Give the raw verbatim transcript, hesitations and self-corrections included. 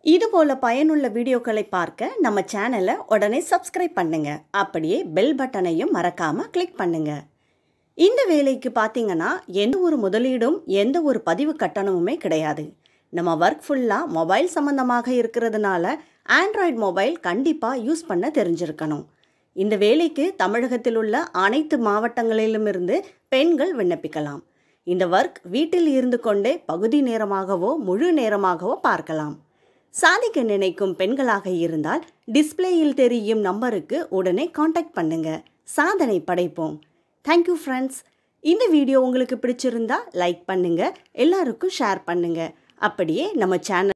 இது போல பயனுள்ள வீடியோக்களை பார்க்க நம்ம சேனலை உடனே சப்ஸ்கிரைப் பண்ணுங்க. அப்படியே பெல் பட்டனையும் மறக்காம கிளிக் பண்ணுங்க. இந்த வேலைக்கு பார்த்தீங்கன்னா எந்த ஒரு முதலீடும் எந்த ஒரு பதிவு கட்டணமுமே கிடையாது. நம்ம ஒர்க் ஃபுல்லாக மொபைல் சம்மந்தமாக இருக்கிறதுனால ஆண்ட்ராய்டு மொபைல் கண்டிப்பாக யூஸ் பண்ண தெரிஞ்சிருக்கணும். இந்த வேலைக்கு தமிழகத்தில் உள்ள அனைத்து மாவட்டங்களிலுமிருந்து பெண்கள் விண்ணப்பிக்கலாம். இந்த ஒர்க் வீட்டில் இருந்து கொண்டே பகுதி நேரமாகவோ முழு நேரமாகவோ பார்க்கலாம். சாதிக்க நினைக்கும் பெண்களாக இருந்தால் டிஸ்பிளேயில் தெரியும் நம்பருக்கு உடனே காண்டாக்ட் பண்ணுங்க. சாதனை படைப்போம். Thank you friends. இந்த வீடியோ உங்களுக்கு பிடிச்சிருந்தா லைக் பண்ணுங்க, எல்லாருக்கும் ஷேர் பண்ணுங்க. அப்படியே நம்ம சேனல்